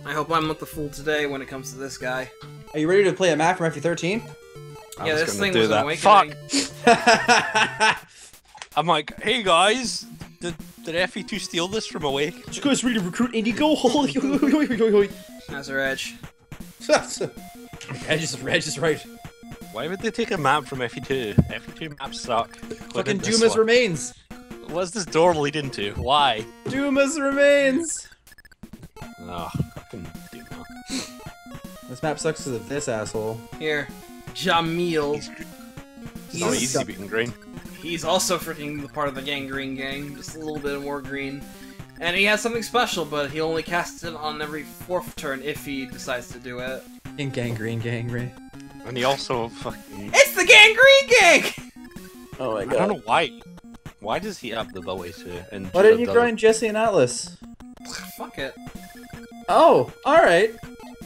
I hope I'm not the fool today when it comes to this guy. Are you ready to play a map from FE13? Yeah, this thing do was that. awakening. Fuck! I'm like, hey guys, did FE2 steal this from Awake? Just guys ready to recruit Indigo? That's our edge. Edge is right. Why would they take a map from FE2? FE2 maps suck. Fucking Dumas Remains. What's this door lead into? Why? Dumas Remains. Oh, fucking Duma. This map sucks because of this asshole. Here, Jamil. It's not easy beating green. He's also freaking part of the Gangrene gang, just a little bit more green. And he has something special, but he only casts it on every 4th turn if he decides to do it. Gangrene. And he also fucking... It's the Gangrene gang! Oh my I don't know why. Why does he have the ability to... And Why didn't you grind Jesse and Atlas? Fuck it. Oh, alright.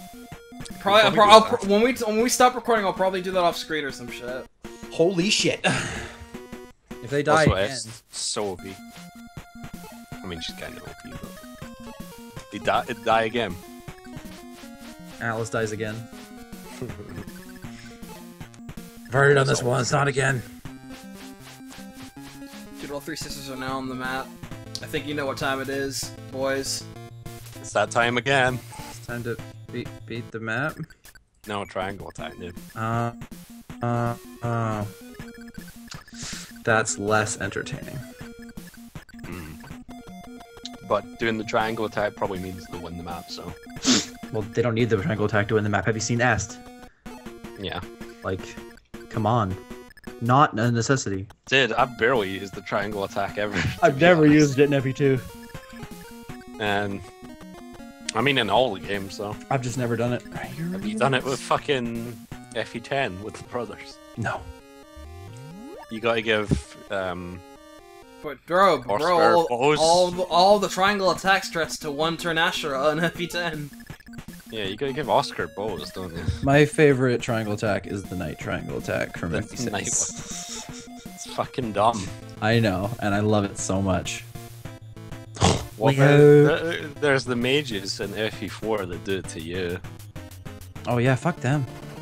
When we stop recording, I'll probably do that off screen or some shit. Holy shit. If they die also, again. F's so OP. I mean, she's kind of OP, but... It'd die again. Atlas dies again. I've already done this once, not again. Dude, all 3 sisters are now on the map. I think you know what time it is, boys. It's that time again. It's time to beat the map. No, triangle attack, dude. That's less entertaining. But doing the triangle attack probably means they'll win the map, so... Well, they don't need the triangle attack to win the map. Have you seen Est? Yeah. Like, come on. Not a necessity. Dude, I've barely used the triangle attack ever. I've never used it in FE2. And... I mean, in all the games, though. I've just never done it. Have you done it with fucking FE10 with the brothers? No. You gotta give, But bro, Oscar bows. all the triangle attack strats to 1 turn Ashura on FE10. Yeah, you gotta give Oscar bows, don't you? My favorite triangle attack is the Knight triangle attack from The FE6. night one. It's fucking dumb. I know, and I love it so much. Well, Leo. there's the mages in FE4 that do it to you. Oh yeah, fuck them.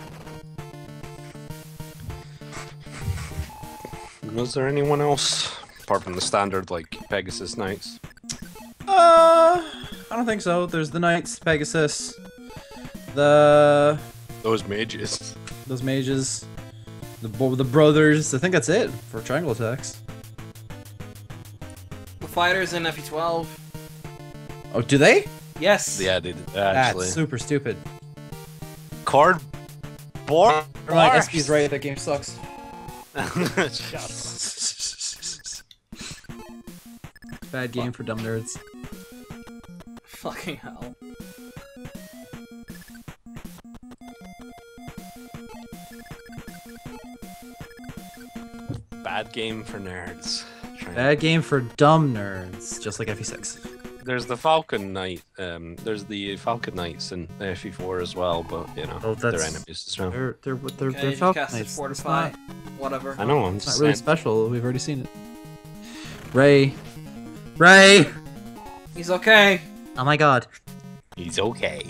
Was there anyone else? Apart from the standard, like, Pegasus Knights? I don't think so. There's the Knights, Pegasus, those mages. mages, the brothers. I think that's it for triangle attacks. The fighters in FE12. Oh, do they? Yes. Yeah, they did, actually. That's super stupid. Card... Board... Right, SP's right, that game sucks. Shut up. Bad game for dumb nerds. Fucking hell. Bad game for nerds. Bad game for dumb nerds, just like FE6. There's the Falcon Knight. There's the Falcon Knights in FE4 as well, but you know, they're enemies as well. They're Okay, you Falcon casted Knights. Fortify. It's Whatever. I know. I'm not just really saying. special. We've already seen it. Ray. He's okay. Oh my god. He's okay.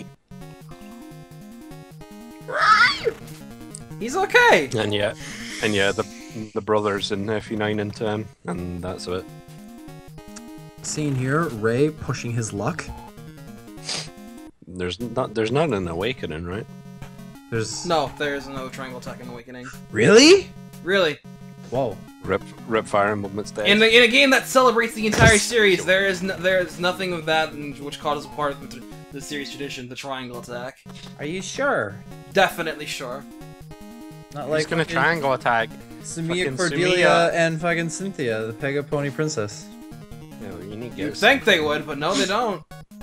He's okay. And yeah, the brothers in FE9 and 10, and that's it. Scene here, Ray pushing his luck. There's not an awakening, right? There's No, there's no triangle attack in Awakening. really? Really. Whoa. Rip Fire Emblem instead. In a game that celebrates the entire series, there is nothing of that which causes part of the series tradition, the triangle attack. Are you sure? Definitely sure. Not He's gonna triangle attack. Samia fucking Cordelia Samia. and fucking Cynthia, the Pega Pony Princess. Yeah, you need to You'd get think they would, but no, they don't.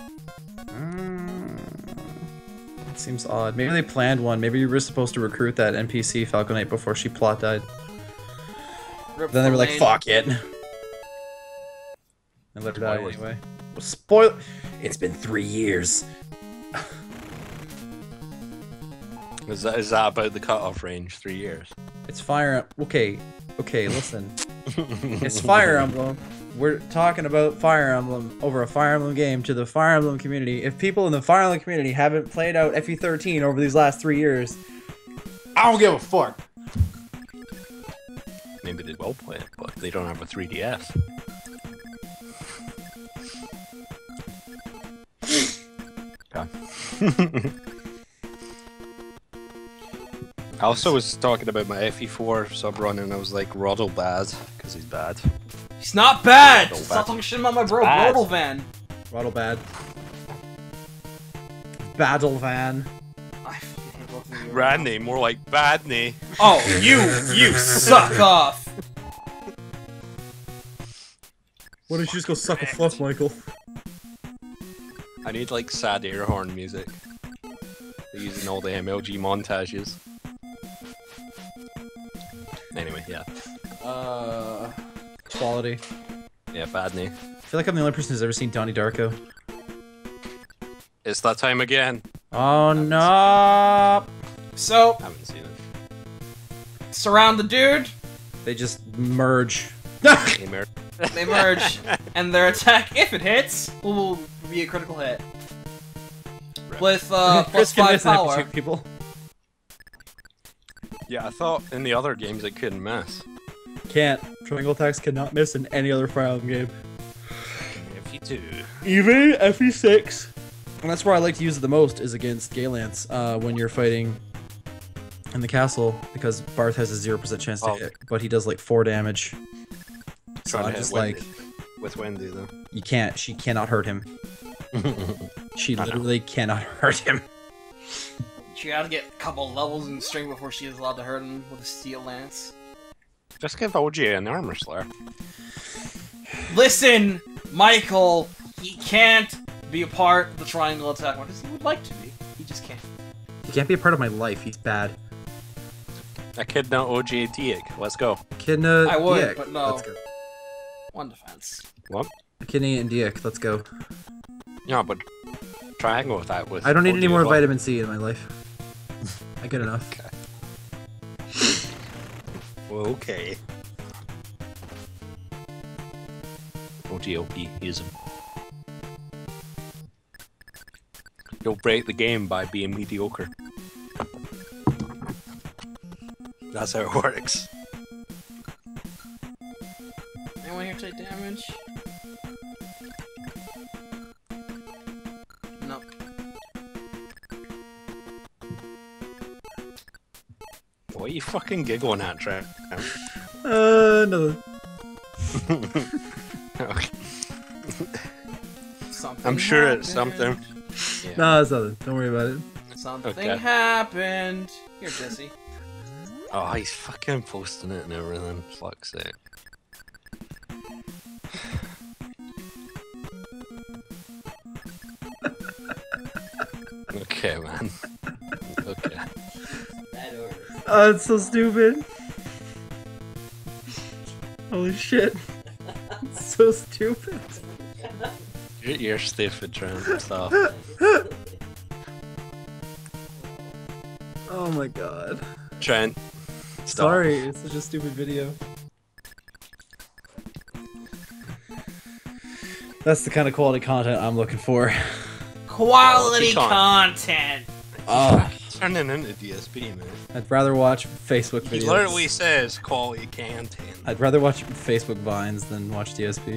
It seems odd. Maybe they planned one. Maybe you were supposed to recruit that NPC Falcon Knight before she plot died. Rip Then they were like, Lane. fuck it. And let her die Spoilers. anyway. Well, spoil. It's been 3 years. Is that about the cutoff range? 3 years. It's Fire. Okay, listen. It's Fire Emblem. we're talking about Fire Emblem over a Fire Emblem game to the Fire Emblem community. If people in the Fire Emblem community haven't played out FE13 over these last 3 years, I don't give a fuck. Maybe they will play it, but they don't have a 3DS. Okay. I also was talking about my FE4 sub run and I was like, Roddle bad, because he's bad. He's not bad! Roddle Stop bad. talking shit about my bro, bad. Roddle Van. Roddle bad. Battle Van. I fucking hate both of you. Radney, more like Badney. Oh, you suck off! Why don't you just go suck a fluff, Michael? I need like sad air horn music. They're using all the MLG montages. Anyway, yeah. Quality. Yeah, Badney. I feel like I'm the only person who's ever seen Donnie Darko. It's that time again. Oh no! So, Haven't seen it. surround the dude, They just merge. Hey, Mer- they merge, and their attack, if it hits, will be a critical hit. With plus Chris can 5 miss and have to power. shoot people. Yeah, I thought in the other games it couldn't miss. Can't. Triangle attacks cannot miss in any other Fire Emblem game. If you do. Even FE6. And that's where I like to use it the most, is against Gaelance, when you're fighting in the castle, because Barth has a 0% chance to hit, but he does like 4 damage. So Trying to I'm hit just Wendy. like, With Wendy though. you can't, she cannot hurt him. She literally cannot hurt him. She gotta get a couple levels in string before she is allowed to hurt him with a steel lance. Just give OG an armor slayer. Listen, Michael, he can't be a part of the triangle attack. What does he would like to be? He just can't. He can't be a part of my life, he's bad. Echidna OG Diak. Let's go. Echidna, I would, Diak. but no. Let's go. One defense. What? Echidna and Diak, let's go. Yeah, but triangle with that with. I don't need OG any more as well. vitamin C in my life. I get enough. Okay. OGOP, use him. You'll break the game by being mediocre. That's how it works. Anyone here take damage? Nope. What are you fucking giggling at, Trent? No. Okay. Something I'm sure happened. it's something. Yeah. No, it's nothing. Don't worry about it. Something Okay. happened. Here, Jesse. Oh, he's fucking posting it and everything. Fuck's sake. Okay, man. Okay. Oh, it's so stupid. Holy shit. It's so stupid. You're stupid, Trent. Stop. Oh my god. Trent. Stop. Sorry, it's such a stupid video. That's the kind of quality content I'm looking for. Quality Quality content. Oh, Turning into DSP, man. I'd rather watch Facebook He videos. literally says quality content. I'd rather watch Facebook Vines than watch DSP.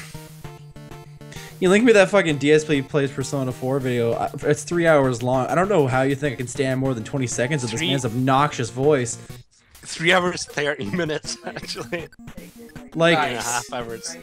You linked me that fucking DSP plays Persona 4 video. It's 3 hours long. I don't know how you think I can stand more than 20 seconds of this man's obnoxious voice. 3 hours, 30 minutes, actually. Like, 3.5 hours.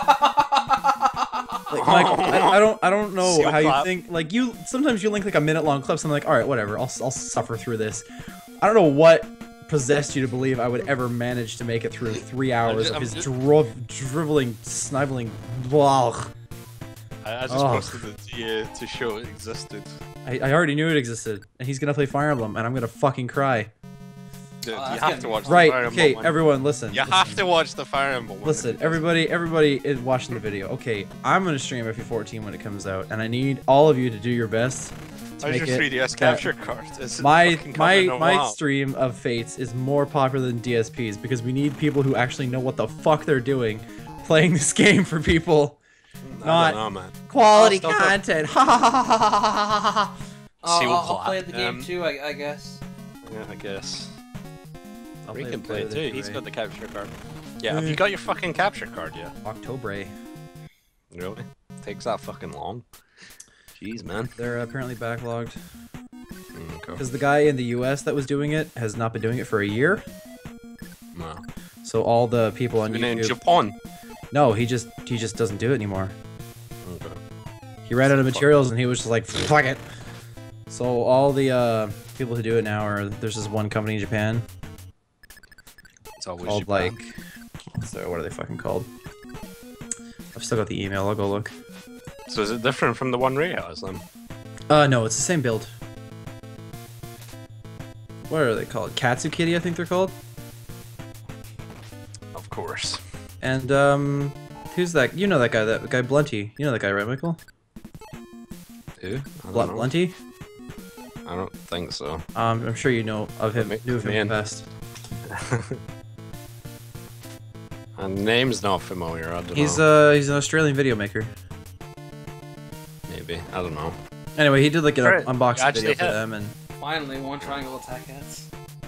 like Michael, I don't know Seal how you clap. think. Like you, sometimes you link like a minute long clips. And I'm like, all right, whatever. I'll suffer through this. I don't know what possessed you to believe I would ever manage to make it through 3 hours of his driveling, sniveling, blah. I just Ugh. posted it to show it existed. I already knew it existed, and he's gonna play Fire Emblem, and I'm gonna fucking cry. Dude, that's you gonna have to be watch fun. the Right? Fire Okay, Emblem one. everyone, listen. You have to watch the Fire Emblem one. Listen, everybody is watching the video. Okay, I'm gonna stream FE14 when it comes out, and I need all of you to do your best to How's make your it 3DS that capture card? Is it my fucking coming or my what? stream of Fates is more popular than DSP's because we need people who actually know what the fuck they're doing playing this game for people. I don't know, man. Quality content. Ha ha ha ha ha ha ha. I'll play the game too, I guess. Yeah, I guess. He can play it too. He's got the capture card. Yeah, have you got your fucking capture card yet? October. Really? Takes that fucking long? Jeez, man. They're apparently backlogged. Okay. Because the guy in the US that was doing it has not been doing it for a year. No. So all the people on YouTube... in Japan? No, he just doesn't do it anymore. Okay. He ran out of materials and he was just like, fuck it. So all the people who do it now are... There's this one company in Japan. It's always called Japan. like... So what are they fucking called? I've still got the email, I'll go look. So is it different from the one Ray has then? No, it's the same build. What are they called? Katsukity, I think they're called. Of course. And, who's that? You know that guy Blunty. You know that guy, right, Michael? Who? I don't know. Blunty? I don't think so. I'm sure you know of him, knew of him in the past. And the name's not familiar, I don't know. He's an Australian video maker. Maybe, I don't know. Anyway, he did like an unboxing video for them, and... Finally, one triangle attack hits.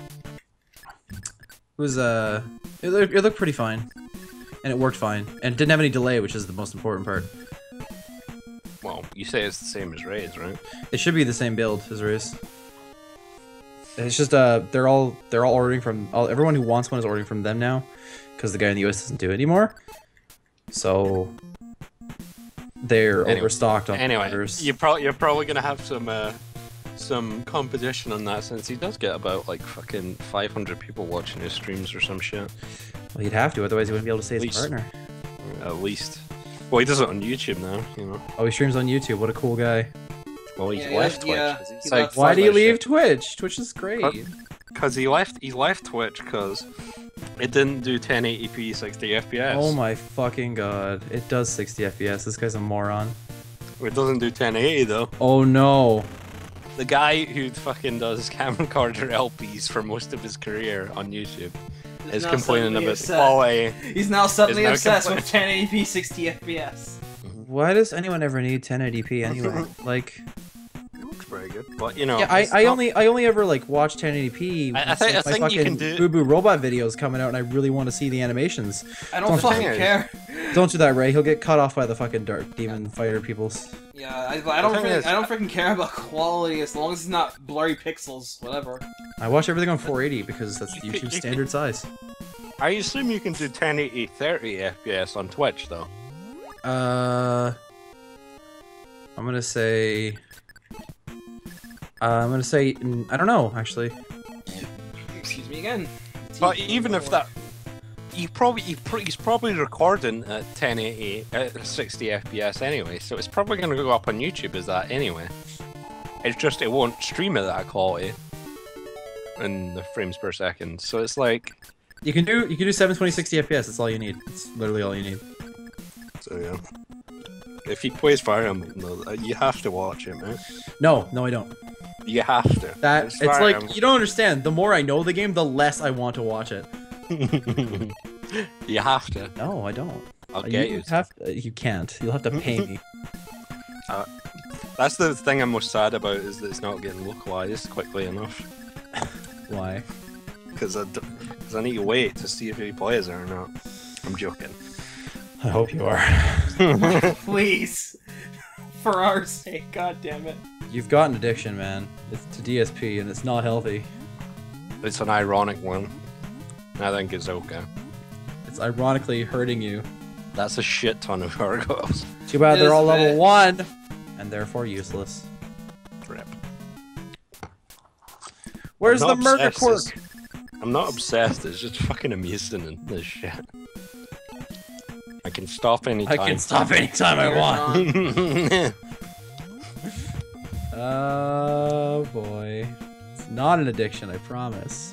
It was, it looked pretty fine. And it worked fine. And it didn't have any delay, which is the most important part. Well, you say it's the same as Ray's, right? It should be the same build as Ray's. It's just, they're all ordering from... everyone who wants one is ordering from them now. Because the guy in the US doesn't do it anymore. So... They're overstocked on orders. You're probably gonna have some competition on that, since he does get about like fucking 500 people watching his streams or some shit. Well, he'd have to, otherwise he wouldn't be able to say his partner. At least. Well, he does it on YouTube now, you know. Oh, he streams on YouTube. What a cool guy. Well, he's left Twitch. Yeah, it's like, why do you leave Twitch? Twitch is great. Because he left Twitch because it didn't do 1080p 60 FPS. Oh my fucking god. It does 60 FPS. This guy's a moron. It doesn't do 1080 though. Oh no. The guy who fucking does camera carder LPs for most of his career on YouTube is complaining about the quality. He's now suddenly obsessed with 1080p 60 FPS. Why does anyone ever need 1080p anyway? Like... It looks very good, but you know... Yeah, I only ever like watch 1080p. I think my you can do... Boo Boo Robot videos coming out and I really want to see the animations. I don't fucking care. Don't do that, Ray. He'll get cut off by the fucking Dark Demon Fighter peoples. Yeah, I don't freaking care about quality as long as it's not blurry pixels, whatever. I watch everything on 480 because that's the YouTube standard size. I assume you can do 1080 30 FPS on Twitch though. I'm gonna say I don't know actually. Excuse me again. But even if that, he's probably recording at 1080 at 60 FPS anyway, so it's probably gonna go up on YouTube as that anyway. It's just it won't stream at that quality in the frames per second. So it's like you can do 720 60 FPS. That's all you need. It's literally all you need. So yeah. If he plays Fire Emblem, though, you have to watch it, man. No, I don't. You have to. It's like, you don't understand. The more I know the game, the less I want to watch it. You have to. No, I don't. I'll get you. You can't. You'll have to pay me. That's the thing I'm most sad about, is that it's not getting localized quickly enough. Why? Because I need to wait to see if he plays it or not. I'm joking. I hope you are. Please. For our sake, god damn it. You've got an addiction, man. It's to DSP, and it's not healthy. It's an ironic one. I think it's okay. It's ironically hurting you. That's a shit ton of Argos. Too bad they're all level 1, and therefore useless. Rip. Where's the murder quirk? I'm not obsessed, it's just fucking amusing in this shit. I can stop anytime. I can stop anytime I want. Oh boy. It's not an addiction, I promise.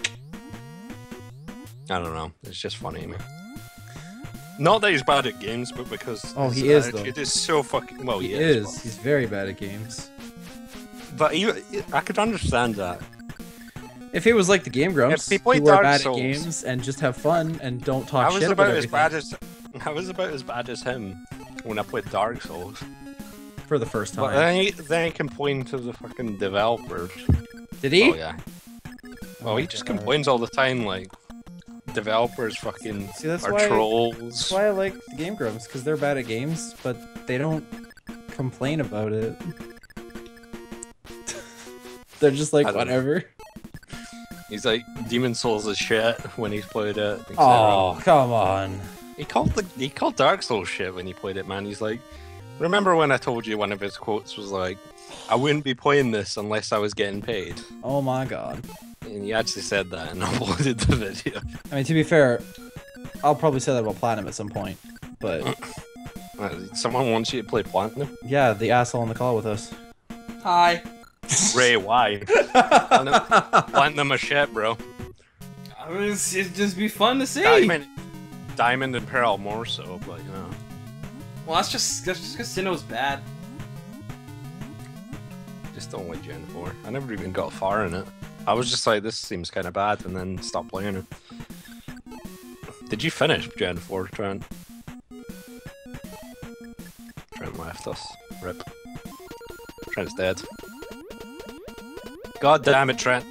I don't know. It's just funny, man. Not that he's bad at games, but because he is though. It is so fucking well. He is. He's very bad at games. But I could understand that. If he was like the Game Grumps, if he played who are Dark bad Souls, at games and just have fun and don't talk shit about everything. I was about as bad as him when I played Dark Souls. For the first time. But then he complained to the fucking developers. Did he? Oh yeah. Well, he just complains all the time, like developers fucking trolls. That's why I like the Game Grumps, because they're bad at games, but they don't complain about it. They're just like, whatever. He's like, Demon Souls is shit when he's played it. Oh, come on. He called Dark Souls shit when he played it, man. He's like, remember when I told you one of his quotes was like, I wouldn't be playing this unless I was getting paid. Oh my god. And he actually said that and uploaded the video. I mean, to be fair, I'll probably say that about Platinum at some point, but... Someone wants you to play Platinum? Yeah, the asshole on the call with us. Hi. Ray, why? Platinum a shit, bro. I mean, it'd just be fun to see. Diamond and Pearl more so, but you know. Well, that's just because Sinnoh's bad. Just don't like Gen 4. I never even got far in it. I was just like, this seems kind of bad, and then stopped playing it. Did you finish Gen 4, Trent? Trent left us. Rip. Trent's dead. God damn it, Trent.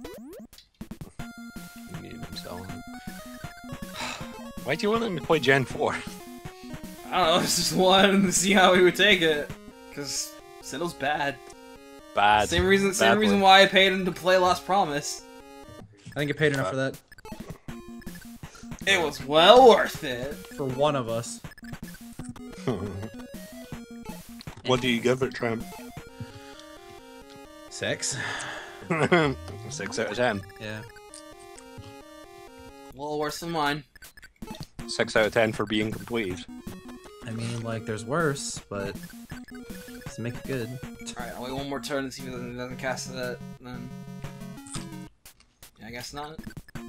He muted himself. Why do you want him to play Gen 4? I don't know, I just wanted to see how he would take it. Because Sinnoh's bad. Bad. Same reason why I paid him to play Lost Promise. I didn't get paid enough for that. It was well worth it. For one of us. What do you give it, Trent? 6. 6 out of 10. Yeah. Well worse than mine. 6 out of 10 for being completed. I mean, like, there's worse, but let's make it good. Alright, I'll wait one more turn and see if it doesn't cast it, then... Yeah, I guess not.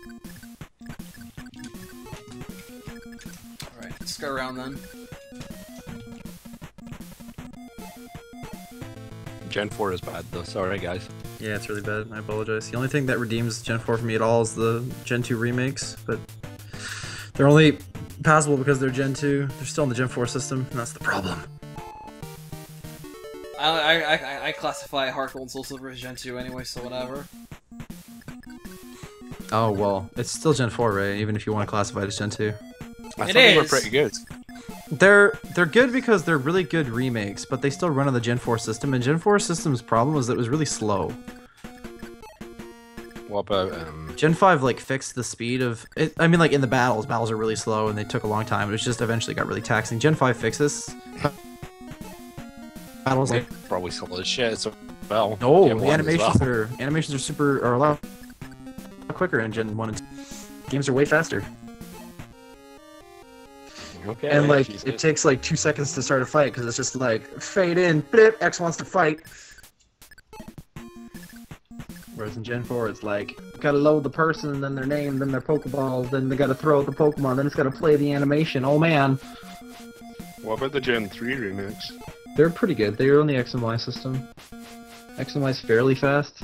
Alright, let's go around then. Gen 4 is bad though, sorry guys. Yeah, it's really bad, I apologize. The only thing that redeems Gen 4 for me at all is the Gen 2 remakes, but they're only passable because they're Gen 2. They're still in the Gen 4 system, and that's the problem. I classify Heart Gold and Soul Silver as Gen 2 anyway, so whatever. Oh, well, it's still Gen 4, right? Even if you want to classify it as Gen 2. I thought they were pretty good. They're good because they're really good remakes, but they still run on the Gen 4 system, and Gen 4 system's problem was that it was really slow. What about, Gen 5, like, fixed the speed of... it. I mean, like, in the battles are really slow, and they took a long time. It was just eventually got really taxing. Gen 5 fixed this. Battles, like... Probably slow as shit, so... Well, no, the animations are a lot quicker in Gen 1 and 2. Games are way faster. Okay, and like it takes like 2 seconds to start a fight because it's just like fade in, blip, X wants to fight. Whereas in Gen 4 it's like gotta load the person, then their name, then their Pokeball, then they gotta throw out the Pokemon, then it's gotta play the animation. Oh man. What about the Gen 3 remakes? They're pretty good. They're on the X and Y system. X and Y's fairly fast.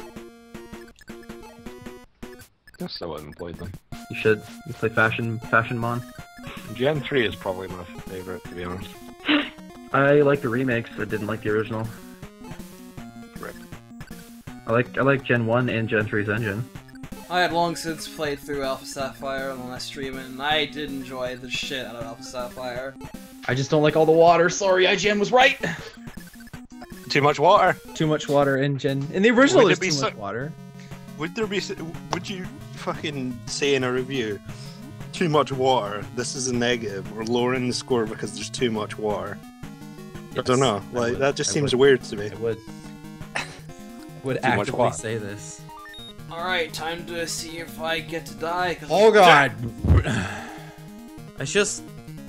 I still haven't played them. You should. You play Fashion Mon. Gen 3 is probably my favorite, to be honest. I like the remakes, I didn't like the original. Rip. I like Gen 1 and Gen 3's engine. I had long since played through Alpha Sapphire on my stream, and I did enjoy the shit out of Alpha Sapphire. I just don't like all the water. Sorry, IGN was right! Too much water? Too much water in the original there's too much water. Would you fucking say in a review, too much water, this is a negative, we're lowering the score because there's too much water? Yes, I don't know, like, that just seems weird to me. I would actively say this. Alright, time to see if I get to die. Oh god! It's just...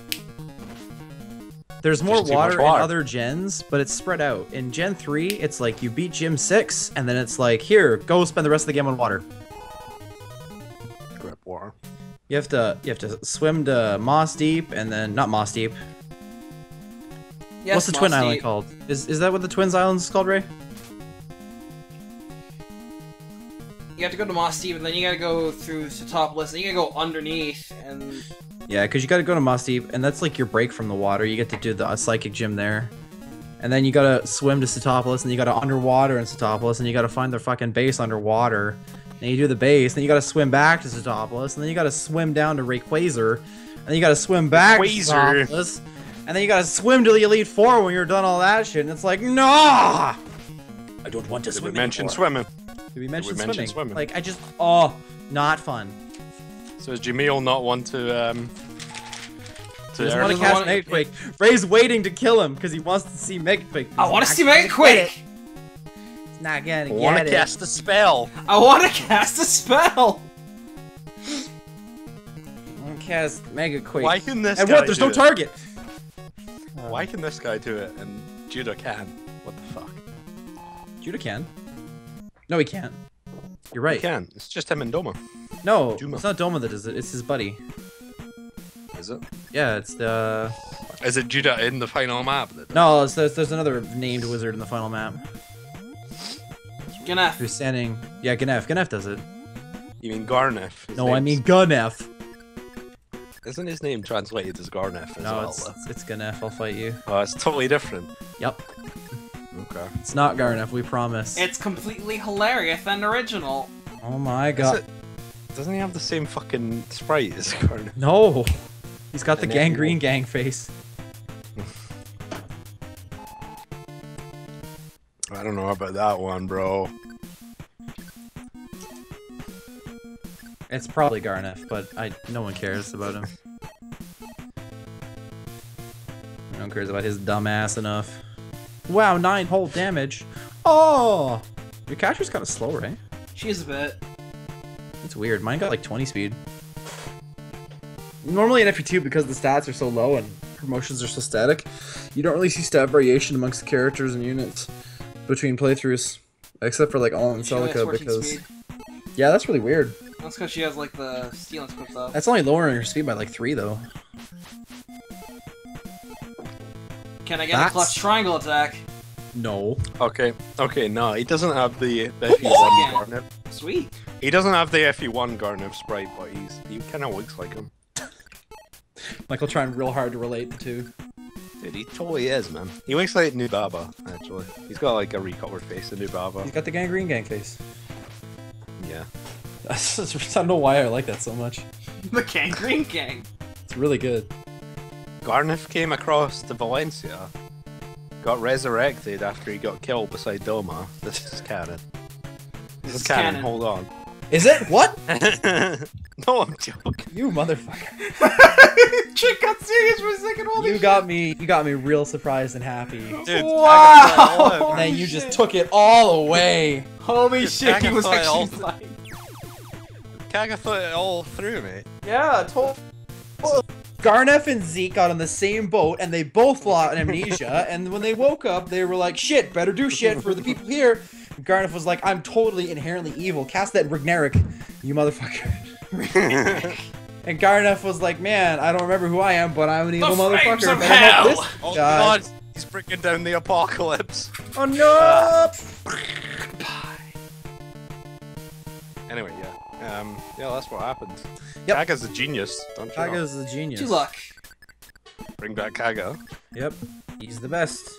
There's more water in other gens, but it's spread out. In Gen 3, it's like you beat Gym 6, and then it's like, here, go spend the rest of the game on water. Grab water. You have to swim to Moss Deep, and then not Moss Deep. Yes, what's the Twin Island called? Is that what the Twins Island is called, Ray? You have to go to Moss Deep, and then you gotta go through to Topless, and you gotta go underneath, and Yeah, because you gotta go to Moss Deep, and that's like your break from the water. You get to do the Psychic Gym there. And then you gotta swim to Satopolis, and you gotta underwater in Satopolis, and you gotta find their fucking base underwater. And you do the base, then you gotta swim back to Satopolis, and then you gotta swim down to Rayquaza, and then you gotta swim back to Satopolis, and then you gotta swim to the Elite Four when you're done all that shit, and it's like, no! I don't want to swim We mentioned anymore. swimming. Did we mention mention swimming? swimming? Like, I just, oh, not fun. So is Jamil not want to He doesn't earn want to his- cast Megaquake. Ray's waiting to kill him because he wants to see Megaquake. I want to see Megaquake. Megaquake! He's not gonna I get want to it. cast a spell. I want to cast a spell! Cast Megaquake. Why can this And guy what? There's do no it? target. Why can this guy do it and Judah can? What the fuck? Judah can. No, he can't. You're right. He can. It's just him and Doma. No, Juma. it's not Doma that does it. It's his buddy. Is it? Yeah, it's the. Is it Judah in the final map? No, there's another named wizard in the final map Ganef. who's standing. Yeah, Ganef. Ganef does it. You mean Garnef? His No, I name's- mean Ganef. Isn't his name translated as Garnef as No, well? it's Ganef. I'll fight you. Oh, it's totally different. Yep. Okay. It's not Garnef. We promise. It's completely hilarious and original. Oh my Is god. it- Doesn't he have the same fucking sprite as Garnef? No. He's got the And then he gangrene won't. gang face. I don't know about that one, bro. It's probably Garnef, but no one cares about him. No one cares about his dumb ass enough. Wow, 9 whole damage. Oh! Your catcher's kind of slow, right? She's a bit. It's weird. Mine got like 20 speed. Normally in FE2, because the stats are so low and promotions are so static, you don't really see stat variation amongst the characters and units between playthroughs. Except for like All and She only has Celica, 14 because... speed. Yeah, that's really weird. That's because she has like the steel equipped up. That's only lowering her speed by like 3, though. Can I get That's- a clutch triangle attack? No. Okay, no, he doesn't have the course FE1 he can. Garnef. Sweet. He doesn't have the FE1 Garnef sprite, but he kind of looks like him. Michael trying real hard to relate the two. Dude, he totally is, man. He looks like Nubaba, actually. He's got like a recolored face of Nubaba. He's got the gangrene gang face. Yeah. I don't know why I like that so much. The Gangrene Gang. It's really good. Garnef came across to Valencia, got resurrected after he got killed beside Doma. This is canon. This is canon. Hold on. Is it? What? No, I'm joking. You motherfucker. Chick got serious for a second. Holy You got me real surprised and happy. Dude, Wow! And then you just took it all away. Holy Dude, shit, he was Kaga thought actually all- fine. Kaga thought it all through, mate. Yeah, Garnef and Zeke got on the same boat and they both lost amnesia, and when they woke up, they were like, shit, better do shit for the people here. And Garnef was like, I'm totally inherently evil. Cast that Ragnarok, you motherfucker. And Garnef was like, man, I don't remember who I am, but I'm an evil flames motherfucker. of Better help hell! this Oh guy." god, he's bringing down the apocalypse. Oh no! Anyway, yeah. Yeah, that's what happened. Yep. Kaga's a genius, don't you know? Kaga's a genius. 2 luck. Bring back Kaga. Yep, he's the best.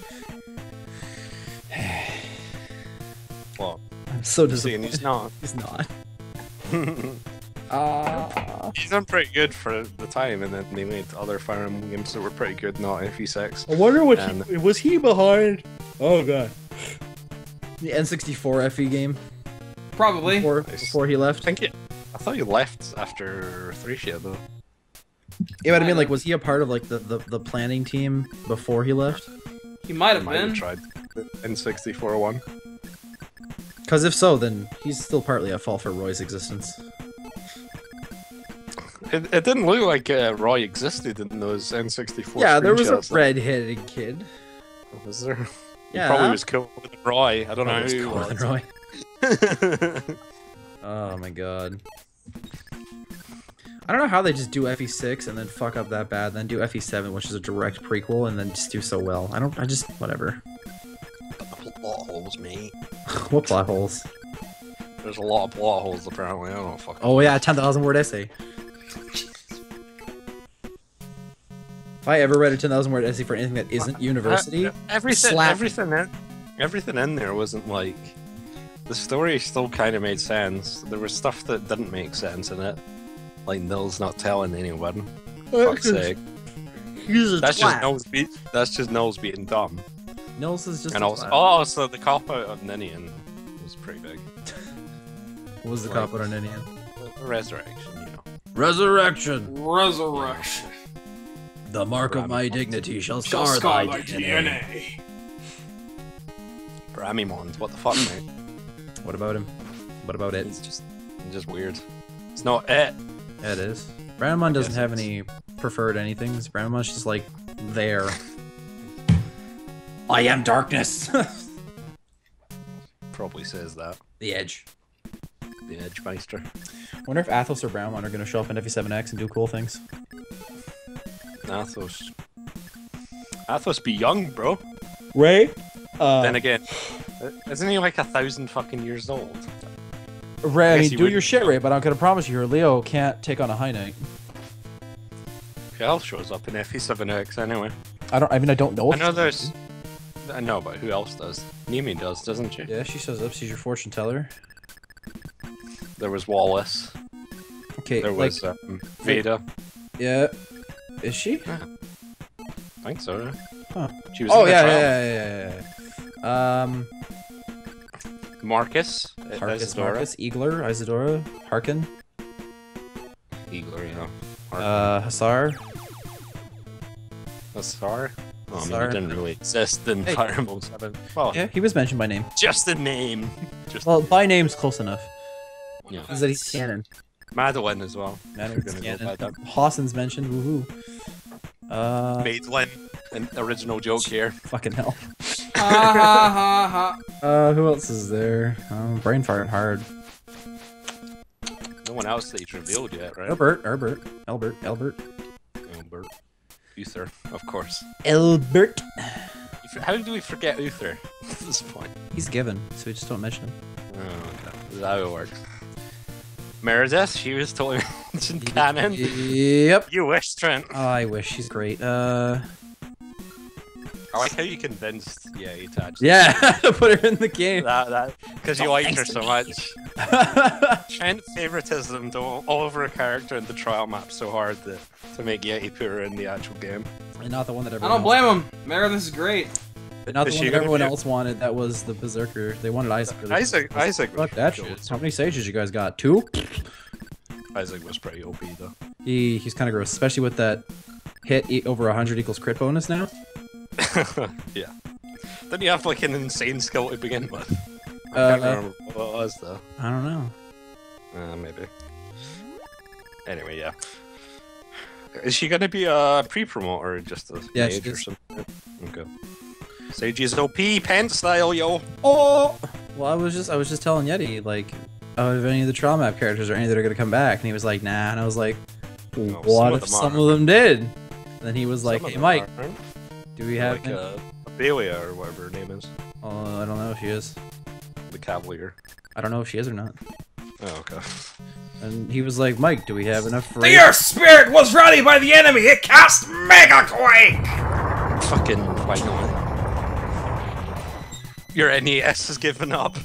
What? I'm so Seeing disappointed. he's not. He's not. He's done pretty good for the time, and then they made other Fire Emblem games that were pretty good, not FE6. I wonder what And- was he behind? Oh god. The N64 FE game Probably. before he left. I thought he left after 3 shit though. Yeah, but I mean, like, was he a part of like the planning team before he left? He might I have might have been. tried N64 one. Because if so, then he's still partly at fault for Roy's existence. It didn't look like Roy existed in those N64. Yeah, there was a screenshots. red-headed kid. Was there? Yeah, He probably was cool with Roy. I don't know Probably was who he cooler was. than Roy. Oh my god. I don't know how they just do FE6 and then fuck up that bad, then do FE7, which is a direct prequel, and then just do so well. Whatever. Plot holes, mate. What plot holes? There's a lot of plot holes apparently. I don't know. Fuck. Oh yeah, 10,000 word essay. If I ever read a 10,000 word essay for anything that isn't university, everything in there wasn't like. The story still kind of made sense. There was stuff that didn't make sense in it, like Nils not telling anyone. Fuck's sake. That's just Nils being dumb. Nils is just. And also the cop out of Ninian was pretty big. What was the cop out on Ninian? Resurrection, you know. Resurrection. Resurrection. The mark of my dignity shall scar thy DNA. Ramimond, what the fuck, mate? What about him? What about it? He's just weird. It's not it. Yeah, it is. Ramimond doesn't have any preferred anythings. Ramimond's just like there. I am darkness. Probably says that. The Edge. The Edge Meister. Wonder if Athos or Brownmon are gonna show up in FE7X and do cool things. Athos be young, bro. Ray? Then again, isn't he like 1,000 fucking years old? Ray, I mean, do your shit, Ray, but I'm gonna promise you, Leo can't take on a High Knight. Who else shows up in FE7X anyway? I don't know. I know, but who else does? Nimi does, doesn't she? Yeah, she shows up. She's your fortune teller. There was Wallace. Okay, there was Veda. Yeah. Is she? Yeah. I think so. Right? Huh. She was in the trial. Yeah. Marcus. Marcus, Eagler, Isadora, Harkin. Eagler, you know. Hussar. Hussar? Oh, I mean, he didn't really exist in Fire Emblem 7. Well, yeah, he was mentioned by name. Just the name. Well, by name's close enough. Yeah. Is that he's canon. Madeline as well. Madeline's canon. Hawson's mentioned. Woohoo. Madeline. An original joke here. Fucking hell. Ha ha ha ha. Who else is there? Brain farting hard. No one else that he's revealed yet, right? Albert. Uther, of course. Albert. How do we forget Uther at this point? He's given, so we just don't mention him. Oh, okay. Is that how it works? Meredith, she was totally mentioned canon. Yep. You wish, Trent. Oh, I wish. She's great. I like how you convinced Ye to actually to put her in the game. Because you liked her so much. Trent favoritism all over a character in the trial map so hard to make Yeti put her in the actual game. And not the one that everyone I don't blame him. Meredith is great. But not the one that everyone else wanted. That was the Berserker. They wanted Isaac. Isaac. Fuck that shit. How many sages you guys got? 2? Isaac was pretty OP though. He's kind of gross, especially with that hit over 100 equals crit bonus now. Yeah. Didn't you have like an insane skill to begin with? I can't remember what it was though. I don't know. Maybe. Anyway, yeah. Is she gonna be a pre-promote or just a mage or something? Okay. Sage is OP, pen style, yo. Oh. Well, I was just telling Yeti like, of any of the trial map characters or any that are gonna come back, and he was like, nah, and I was like, what if some of them did? And then he was like, hey, Mike. Do we have like Abelia or whatever her name is? I don't know if she is. The Cavalier. I don't know if she is or not. Oh, okay. And he was like, Mike, do we have enough for Your spirit was ready by the enemy! It cast Mega Quake! Fucking why not? Your NES has given up.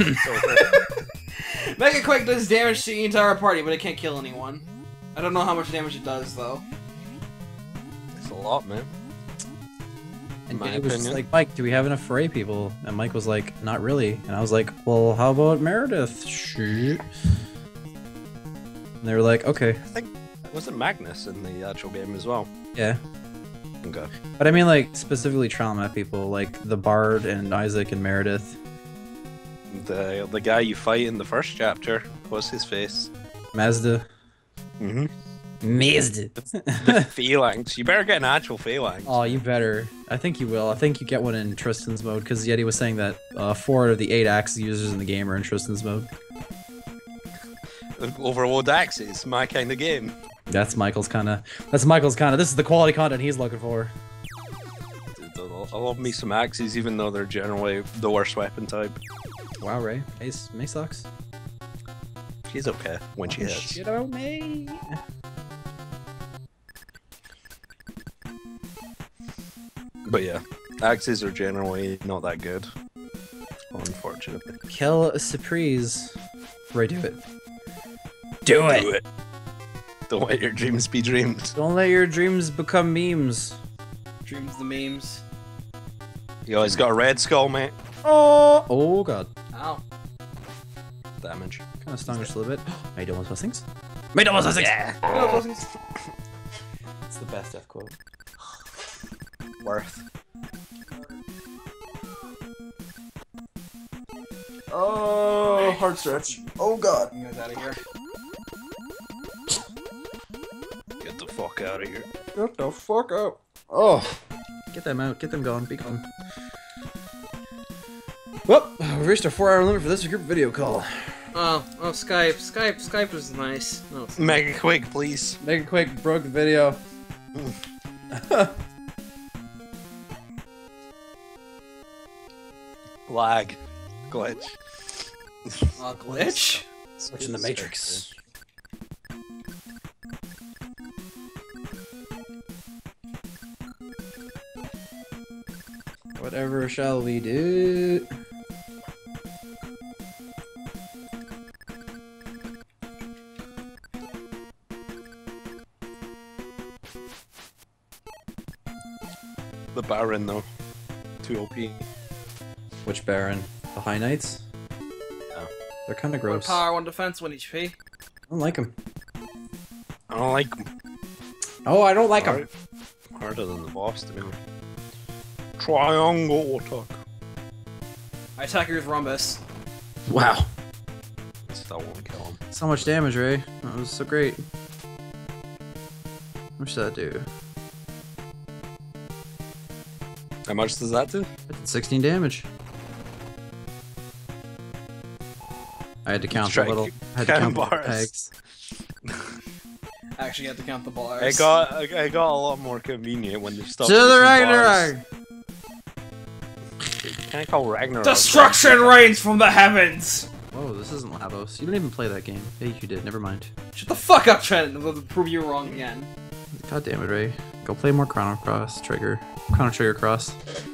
Mega Quake does damage to the entire party, but it can't kill anyone. I don't know how much damage it does, though. It's a lot, man. And he was just like, Mike, do we have enough for 8 people? And Mike was like, not really. And I was like, well, how about Meredith? Shoot. And they were like, okay. I think, wasn't Magnus in the actual game as well? Yeah. Okay. But I mean, like, specifically trial map people, like the Bard and Isaac and Meredith. The guy you fight in the first chapter, what's his face? Mazda. Mm-hmm. Mazda. The phalanx. You better get an actual phalanx. Oh, you better. I think you will. I think you get one in Tristan's mode, because Yeti was saying that 4 out of the 8 axe users in the game are in Tristan's mode. Overload axes, my kind of game. That's Michael's kind of. This is the quality content he's looking for. Dude, I love me some axes, even though they're generally the worst weapon type. Wow, Ray. May sucks. She's okay when she hits. Shit on me. But yeah, axes are generally not that good. Unfortunately. Kill a surprise. Right, do it. Do it! Do it. Don't let your dreams be dreams. Don't let your dreams become memes. Dreams the memes. Yo, he's got a red skull, mate. Oh! Oh god. Ow. Damage. Kind of stung us a little bit. Made almost those things. Made almost those things! Yeah. It's the best death quote. Worth. Oh, hard stretch. Oh god. You guys out of here. Get the fuck out of here. Get the fuck out. Oh. Get them out. Get them going. Be gone. Well, we reached our 4-hour limit for this group video call. Oh, Skype was nice. Oh, Make it quick, please. Make it quick. Broke the video. Lag. Glitch. glitch? Switching the Matrix. Whatever shall we do? The Baron, though. 2 OP. Which Baron? The High Knights? No. They're kind of One gross. power, 1 defense, 1 HP. I don't like them. I don't like him. Oh, I don't like them. Harder than the boss to me. Triangle attack. I attack you with Rhombus. Wow. Still won't kill him. So much damage, Ray. That was so great. How much did that do? How much does that do? It did 16 damage. I had to count the try little. I had to count the bars. pegs. I actually have to count the bars. I got a lot more convenient when they stopped. To the using Ragnarok! bars. Can I call Ragnarok? Destruction reigns from the heavens! Whoa, this isn't Lavos. You didn't even play that game. Yeah, you did. Never mind. Shut the fuck up, Trent! I'll prove you wrong again. God damn it, Ray. Go play more Chrono Cross. Chrono Trigger Cross.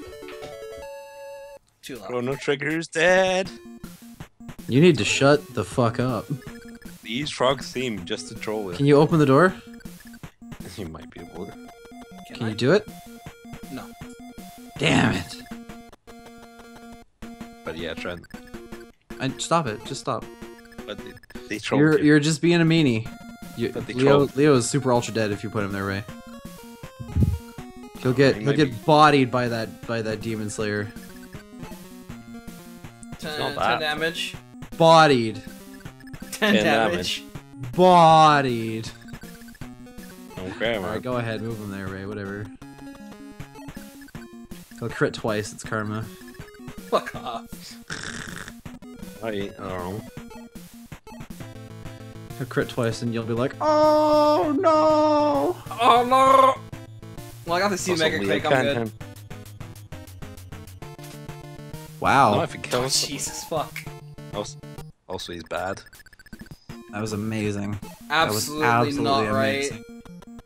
Too loud. Chrono Trigger's dead. You need to shut the fuck up. These frogs theme just to troll it. Can you open the door? You might be able to. Can you do it? No. Damn it. But yeah, Trent. Stop it. Just stop. But they trolled you. You're just being a meanie. But they Leo trolled. is super ultra dead if you put him there, Ray. He'll get might be. bodied by that demon slayer. 10 not bad. damage. Bodied. 10 damage. Bodied. Okay, man. Alright, go ahead, move him there, Ray, whatever. He'll crit twice, it's karma. Fuck off. I don't know. He'll crit twice and you'll be like, oh no! Oh no! Well, I got to see Also, Mega Leo Quake, I'm can't good. him. Wow. No, if it Oh, kills. Jesus fuck. Also, he's bad. That was amazing. Absolutely, that was absolutely not amazing. right.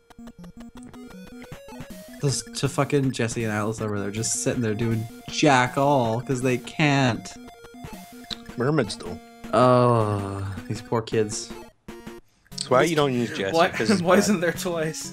Those to fucking Jesse and Alice over there just sitting there doing jack all because they can't. Mermaids, though. Oh, these poor kids. That's why you don't use Jesse. Why, 'cause he's why bad. isn't there toys?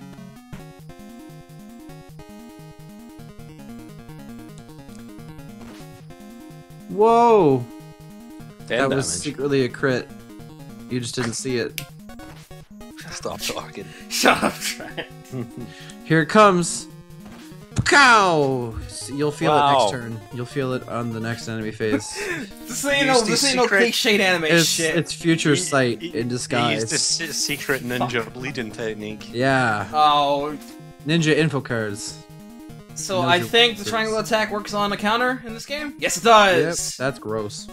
Whoa! 10 That was damage. secretly a crit. You just didn't see it. Stop talking. Shut up, Trent. Here it comes. Pow! You'll feel it Wow. next turn. You'll feel it on the next enemy phase. This ain't no secret- cliched anime shit. It's future sight in He used disguise. this secret ninja bleeding technique. Yeah, Oh, ninja info cards. so Ninja I think the Blitz. triangle attack works on a counter in this game? Yes, it Yep, does! that's gross.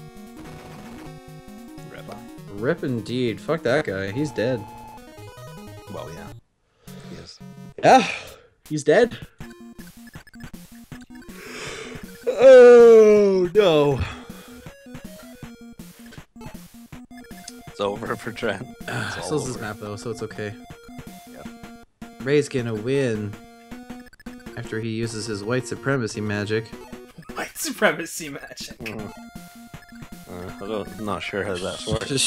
Rip. Rip indeed. Fuck that guy. He's dead. Well, yeah. Yes. Yeah, he's dead. Oh no. It's over for Trent. It's all So is this over. map though, so it's okay. Yep. Ray's gonna win. After he uses his white supremacy magic. White supremacy magic. I'm not sure how that works.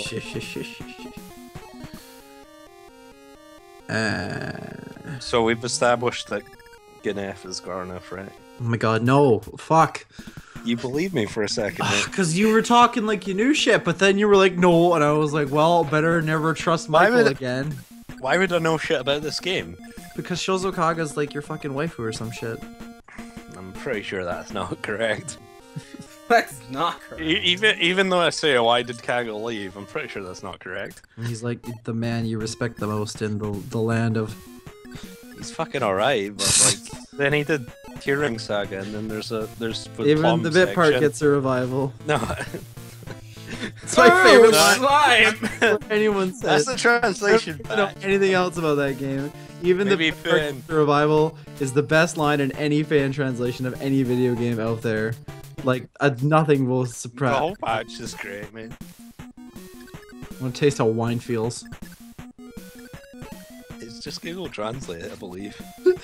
So we've established that Ganef is Garneth, right? Oh my god, no. Fuck. You believe me for a second, mate. Because you were talking like you knew shit, but then you were like, no, and I was like, well, better never trust Michael again. Why would I know shit about this game? Because Shozokaga's like your fucking waifu or some shit. I'm pretty sure that's not correct. That's not correct. Even though I say, why did Kaga leave, I'm pretty sure that's not correct. And he's like the man you respect the most in the land of... He's fucking alright, but like, then he did Tearing Saga, and then there's even the bit part gets a revival. No. It's my favorite slime! Anyone says. That's the translation. I don't know anything else about that game. Even Maybe the revival is the best line in any fan translation of any video game out there. Like, nothing will surprise. The whole patch is great, man. I want to taste how wine feels. It's just Google Translate, I believe.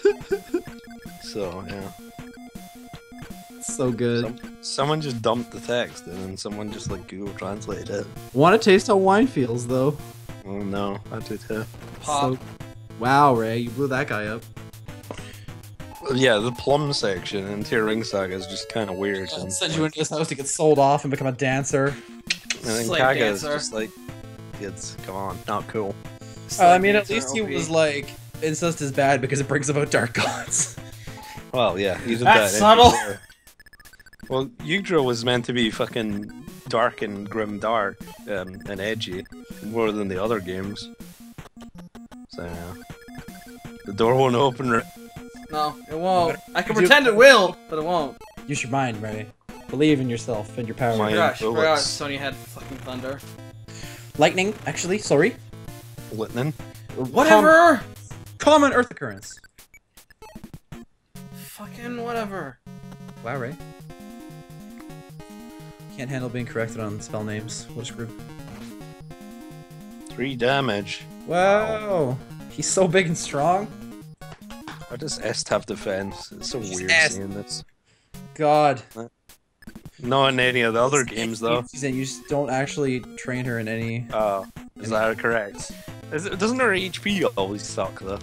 So, yeah. It's so good. Someone just dumped the text and then someone just like Google Translated it. Want to taste how wine feels, though. Oh no, I do too. So, wow, Ray, you blew that guy up. Yeah, the plum section in Tearing Saga is just kind of weird. I'll send you into his house to get sold off and become a dancer. And then Kaga is just like, kids, come on, not cool. I mean, at least he was like, incest is bad because it brings about dark gods. Well, yeah, he's a That's bad subtle. influencer. Well, Yggdra was meant to be fucking dark and grim dark and edgy, more than the other games. So, yeah. The door won't open. No, it won't. I can pretend it will, but it won't. Use your mind, Ray. Believe in yourself and your power. Gosh, I forgot Sony had fucking thunder. Lightning, actually, sorry. Lightning. Whatever! Common Earth occurrence. Fucking whatever. Wow, Ray. Can't handle being corrected on spell names. What a screw. 3 damage. Wow. He's so big and strong. How does Est have defense? It's so weird seeing this. God. Not in any of the other games, though. You just don't actually train her in any... Oh, is that correct? Doesn't her HP always suck, though?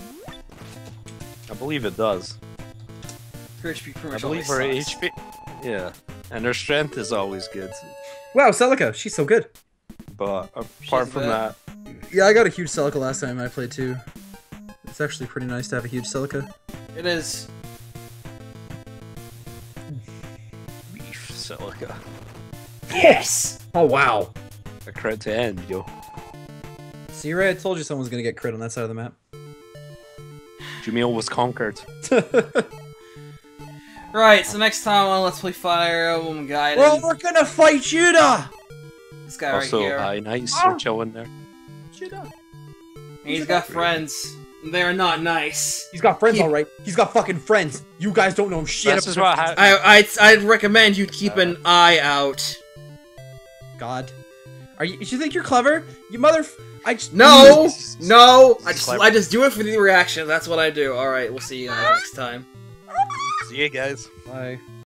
I believe it does. Her HP pretty I much believe always her sucks. HP... Yeah. And her strength is always good. Wow, Celica, she's so good. But apart from that... Yeah, I got a huge Celica last time I played too. It's actually pretty nice to have a huge Celica. It is. Beef Celica. Yes! Oh, wow. A crit to end, yo. See, Ray, I told you someone's gonna get crit on that side of the map. Jamil was conquered. Right, so next time on Let's Play Fire Emblem Gaiden. Well, we're gonna fight Yuda! This guy Also, right here. hi, nice. We're chilling there. Yuda. He's got friends. They're not nice. He's got friends, alright. He's got fucking friends. You guys don't know shit. This is what I'd recommend you keep an eye out. God. You think you're clever? You No! No! I just do it for the reaction. That's what I do. Alright, we'll see you guys next time. See you guys. Bye.